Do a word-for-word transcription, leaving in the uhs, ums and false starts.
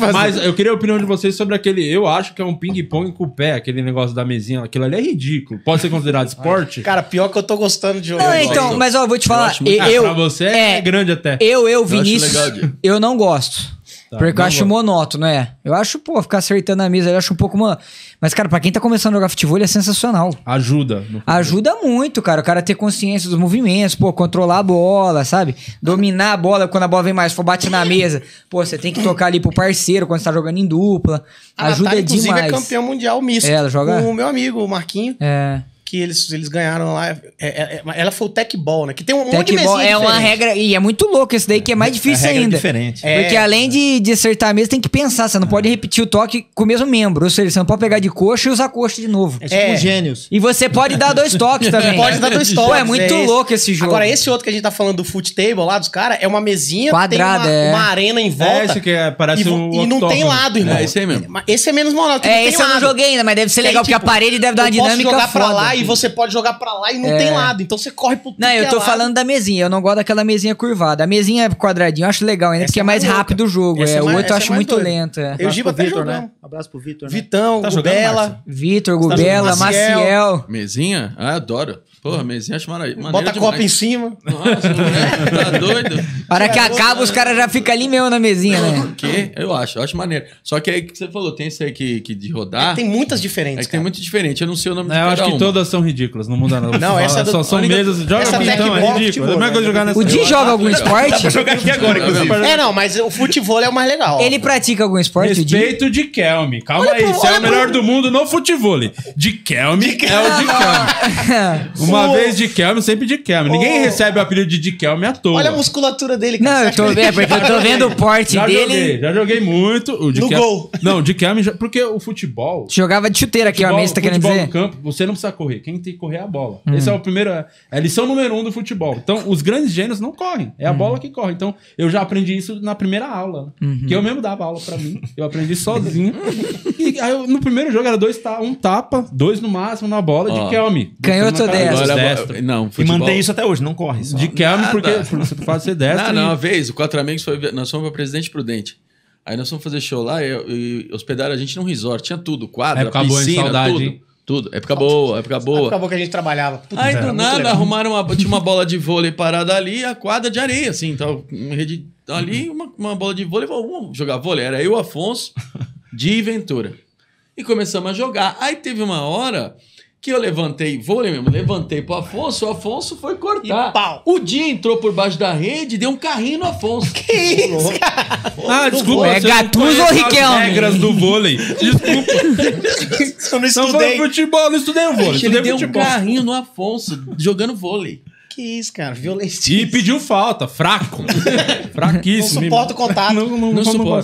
fazer. Mas eu queria a opinião de vocês sobre aquele... Eu acho que é um ping-pong com o pé, aquele negócio da mesinha. Aquilo ali é ridículo. Pode ser considerado esporte? Cara, pior que eu tô gostando de jogar. Não, então, mas ó, eu vou te falar. Eu, Eu, eu, pra você é, é grande até. Eu, eu, Eu Vinícius, acho legal, eu não gosto. Tá, porque eu não acho gosto. monótono, é. Eu acho, pô, ficar acertando a mesa, eu acho um pouco, mano... Mas, cara, pra quem tá começando a jogar futebol, é sensacional. Ajuda. no futebol. Ajuda muito, cara. O cara ter consciência dos movimentos, pô, controlar a bola, sabe? Dominar a bola quando a bola vem mais, for bate na mesa. Pô, você tem que tocar ali pro parceiro quando você tá jogando em dupla. A Ajuda Natália, inclusive, demais. é campeão mundial misto. É, ela joga? Com o meu amigo, o Marquinho. É. Que eles, eles ganharam lá. É, é, é, ela foi o tech ball, né? Que tem um monte de Tecbol mesinha é uma diferente. regra... E é muito louco esse daí, que é mais difícil a regra é ainda. diferente. É. Porque além de, de acertar a mesa, tem que pensar. Você não pode repetir o toque com o mesmo membro. Ou seja, você não pode pegar de coxa e usar coxa de novo. É tipo É. um gênios. E você pode dar dois toques também. Pode dar dois toques. Pô, é muito esse. louco esse jogo. Agora, esse outro que a gente tá falando do foot table lá dos caras, é uma mesinha, Quadrada, tem uma, é. uma arena em volta. É esse que é, parece e, vo- um e não tem octógono. lado, irmão. É, esse aí mesmo. Mas esse é menos monótono. É, não esse tem eu não lado. joguei ainda, mas deve ser Que aí, legal, porque tipo, a parede deve dar uma eu posso dinâmica jogar pra foda. lá e você pode jogar pra lá e não É. tem lado. Então você corre pro tudo Não, eu que é tô lado. falando da mesinha. Eu não gosto daquela mesinha curvada. A mesinha quadradinha eu acho legal ainda, Essa porque é é mais mais louca. rápido o jogo. Essa É, é o mais- outro eu essa acho é mais muito doida. lento. É. Eu Giba até Vitor, jogando. né? Abraço pro Vitor, né? Vitão, Tá jogando, Gubela. Márcio? Vitor, Tá Gubela, jogando Maciel. Maciel. Mesinha? Ah, adoro. Porra, mesinha acho maravilhoso. Bota a copa em cima. Nossa, moleque, tá doido? Para que acaba, os caras já ficam ali mesmo na mesinha, né? O quê? Eu acho, eu acho maneiro. Só que aí que você falou, tem esse aí que, que de rodar. Tem muitas É diferentes, que tem cara. muito diferente, eu não sei o nome É, de eu cada acho que uma. todas são ridículas, não muda nada. Não, Você essa fala, é do- só são a única- mesas. Joga essa aqui, tech então, é ball, ridículo. futebol, É a mesma coisa né? jogar nessa. O Di joga algum esporte? Vou jogar aqui agora, inclusive. É, não, mas o futebol é o mais legal. Ele pratica algum esporte, o Di? Respeito de Kelme. Calma Olha aí, pro- você é olha o melhor pro- do mundo no futebol. De Kelme é o de Kelme. Uma O- vez de Kelme, sempre de Kelme. Ninguém O- recebe o apelido de de Kelme à toa. Olha a musculatura dele, cara. Não, Você eu acha tô que- vendo, porque eu tô vendo o porte Já dele. joguei, já joguei muito. O de No Kelme- gol. Não, de Kelme, já- porque o futebol... Jogava de chuteira aqui, ó, Futebol, mesmo, você tá querendo futebol dizer? no campo, você não precisa correr. Quem tem que correr é a bola. Esse é o primeiro. É a lição número um do futebol. Então, os grandes gênios não correm. É a bola que corre. Então, eu já aprendi isso na primeira aula. Né? Que eu mesmo dava aula pra mim. Eu aprendi sozinho. E aí, eu- no primeiro jogo era dois ta um tapa, dois no máximo na bola Ó. de Kelme. Canhoto ou destro? Agora, Destro. não, E futebol. mantém isso até hoje, não corre só. De Kelme, Nada. porque você faz ser destro. Não, não, e- uma vez, o Quatro Amigos foi. Nós fomos pra Presidente Prudente. Aí nós fomos fazer show lá e, e hospedaram a gente num resort. Tinha tudo, quadra, Época boa, hein? piscina, Saudade, tudo. hein? Tudo. Época boa, época boa. Acabou que a gente trabalhava. Puta, Aí era do muito nada legal. arrumaram uma. Tinha uma bola de vôlei parada ali e a quadra de areia, assim. Então, uma rede ali, uma, uma bola de vôlei. Vamos jogar vôlei. Era eu, Afonso, Di e Ventura. E começamos a jogar. Aí teve uma hora que eu levantei, vôlei mesmo, levantei pro Afonso, o Afonso foi cortar. E pau. O Di entrou por baixo da rede e deu um carrinho no Afonso. Que isso, cara? Ah, desculpa. É você não Gattuso conhece ou as Riquelme? regras do vôlei. Desculpa. Eu não Não foi estudei. futebol, não estudei o vôlei. Ele Estudei deu um futebol. carrinho no Afonso, jogando vôlei. Que isso, cara? Violência. E pediu falta. Fraco. Fraquíssimo. Não suporta o contato. Não, não, Não não, suporta.